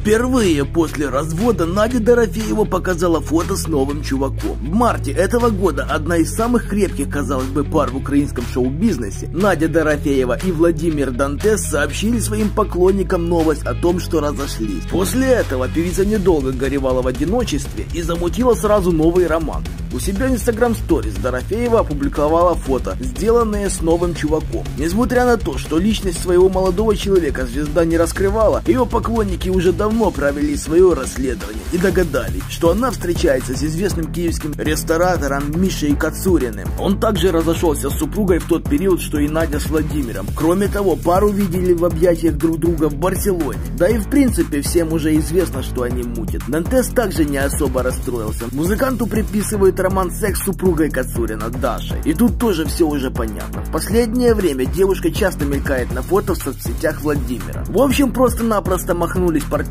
Впервые после развода Надя Дорофеева показала фото с новым чуваком. В марте этого года одна из самых крепких, казалось бы, пар в украинском шоу-бизнесе, Надя Дорофеева и Владимир Дантес, сообщили своим поклонникам новость о том, что разошлись. После этого певица недолго горевала в одиночестве и замутила сразу новый роман. У себя в Instagram Stories Дорофеева опубликовала фото, сделанное с новым чуваком. Несмотря на то, что личность своего молодого человека звезда не раскрывала, ее поклонники уже давно провели свое расследование и догадались, что она встречается с известным киевским ресторатором Мишей Кацуриным. Он также разошелся с супругой в тот период, что и Надя с Владимиром. Кроме того, пару видели в объятиях друг друга в Барселоне. Да и в принципе всем уже известно, что они мутят. Дантес также не особо расстроился. Музыканту приписывают роман-секс с супругой Кацурина, Дашей. И тут тоже все уже понятно. В последнее время девушка часто мелькает на фото в соцсетях Владимира. В общем, просто-напросто махнулись партнеры